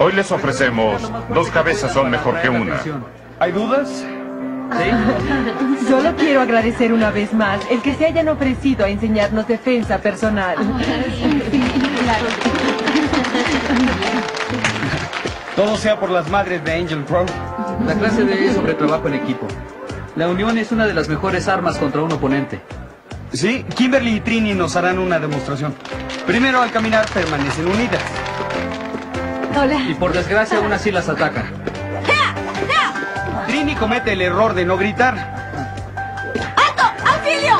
Hoy les ofrecemos 2 cabezas son mejor que una. ¿Hay dudas? Sí. Solo quiero agradecer una vez más el que se hayan ofrecido a enseñarnos defensa personal. Claro. Todo sea por las madres de Angel Crow. La clase de sobre trabajo en equipo. La unión es una de las mejores armas contra un oponente. Sí, Kimberly y Trini nos harán una demostración. Primero, al caminar, permanecen unidas. Hola. Y por desgracia, aún así las atacan. Trini comete el error de no gritar. ¡Alto! ¡Auxilio!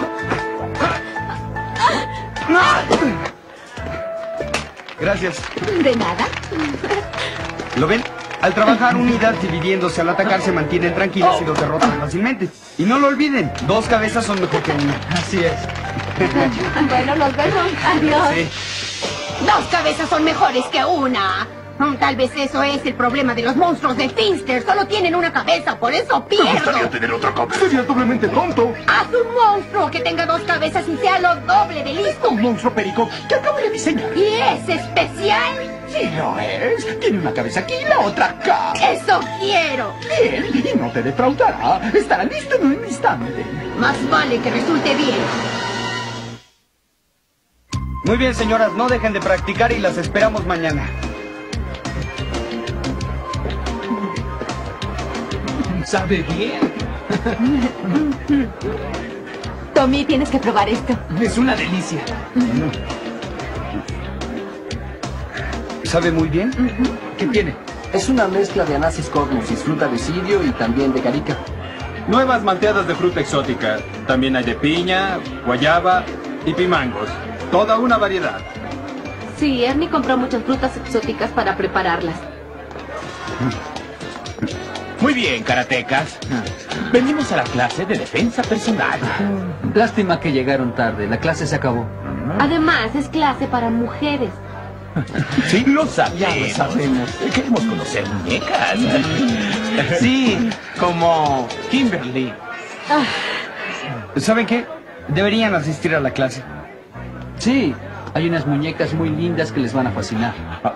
Gracias. De nada. ¿Lo ven? Al trabajar unidas, dividiéndose al atacar, se mantienen tranquilas y los derrotan fácilmente. Y no lo olviden, 2 cabezas son mejor que una. Así es. Bueno, nos vemos. Adiós. Sí. 2 cabezas son mejores que una. Tal vez eso es el problema de los monstruos de Finster. Solo tienen una cabeza, por eso Me pierdo. gustaría tener otra cabeza. Sería doblemente tonto. Haz un monstruo que tenga 2 cabezas y sea lo doble de listo. Un monstruo perico que acabo de diseñar. ¿Y es especial? Sí lo es. Tiene una cabeza aquí y la otra acá. Eso quiero. Bien, y no te defraudará. Estará listo en un instante. Más vale que resulte bien. Muy bien, señoras, no dejen de practicar y las esperamos mañana. Sabe bien. Tommy, tienes que probar esto. Es una delicia. ¿Sabe muy bien? ¿Qué tiene? Es una mezcla de Anasis cognusis, fruta de cirio y también de carica. Nuevas malteadas de fruta exótica. También hay de piña, guayaba y pimangos. Toda una variedad. Sí, Ernie compró muchas frutas exóticas para prepararlas. Muy bien, karatecas. Venimos a la clase de defensa personal. Lástima que llegaron tarde. La clase se acabó. Además, es clase para mujeres. Sí, lo sabemos. Queremos conocer muñecas. Sí, como Kimberly. ¿Saben qué? Deberían asistir a la clase. Sí, hay unas muñecas muy lindas que les van a fascinar.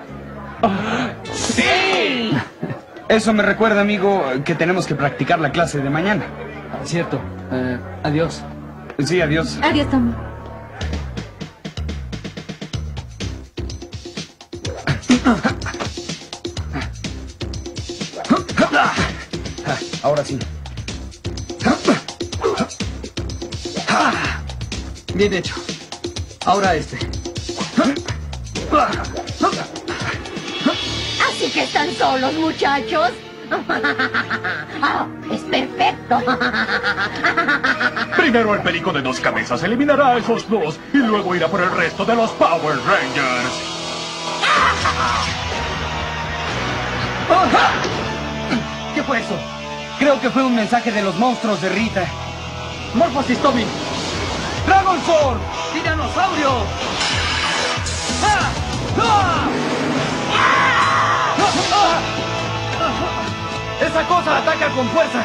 ¡Sí! Eso me recuerda, amigo, que tenemos que practicar la clase de mañana. Cierto. Adiós. Sí, adiós. Adiós, Tommy. Ahora sí. Bien hecho. Ahora este. Así que están solos, muchachos. Es perfecto. Primero el perico de 2 cabezas eliminará a esos 2 y luego irá por el resto de los Power Rangers. ¿Qué fue eso? Creo que fue un mensaje de los monstruos de Rita. ¡Morphosis, Tommy! ¡Dragon Sword! ¡Tiranosaurio! ¡Esa cosa ataca con fuerza!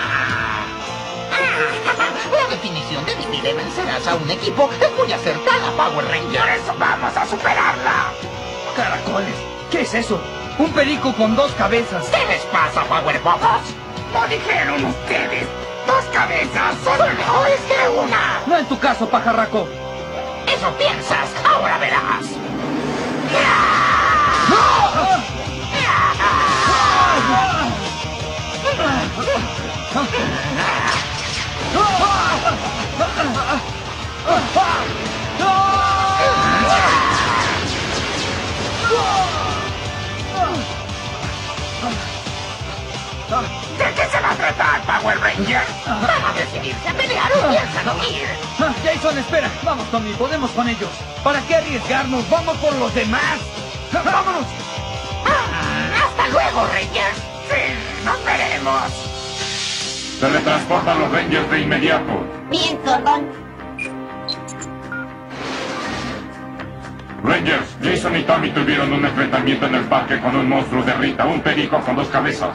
La definición de divide vencerás a un equipo es muy acertada, Power Ranger. Por eso vamos a superarla. ¡Caracoles! ¿Qué es eso? Un perico con 2 cabezas. ¿Qué les pasa, Power Bobos? ¿Lo dijeron ustedes? 2 cabezas son mejores que una. No en tu caso, pajarraco. Eso piensas, ahora verás. ¿De qué se va a tratar, Power Ranger? ¿Van a decidirse a pelear o piensan huir? Jason, espera. Vamos, Tommy, podemos con ellos. ¿Para qué arriesgarnos? ¡Vamos por los demás! ¡Vámonos! ¡Hasta luego, Rangers! ¡Sí, nos veremos! Se retransportan los Rangers de inmediato. Bien, Zordon. Rangers, Jason y Tommy tuvieron un enfrentamiento en el parque con un monstruo de Rita, un perico con 2 cabezas.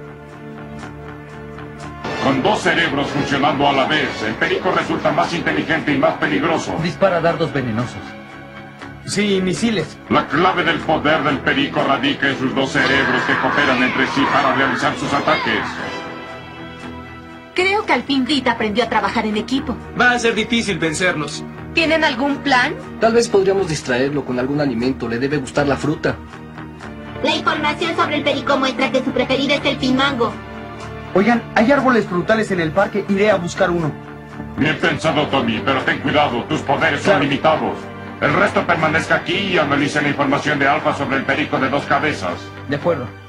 Con 2 cerebros funcionando a la vez, el perico resulta más inteligente y más peligroso. Dispara dardos venenosos. Sí, misiles. La clave del poder del perico radica en sus dos cerebros que cooperan entre sí para realizar sus ataques. Creo que al fin Rita aprendió a trabajar en equipo. Va a ser difícil vencernos. ¿Tienen algún plan? Tal vez podríamos distraerlo con algún alimento. Le debe gustar la fruta. La información sobre el perico muestra que su preferida es el pimango. Oigan, hay árboles frutales en el parque. Iré a buscar uno. Bien pensado, Tommy, pero ten cuidado. Tus poderes son limitados. El resto permanezca aquí y analice la información de Alpha sobre el perico de dos cabezas. De acuerdo.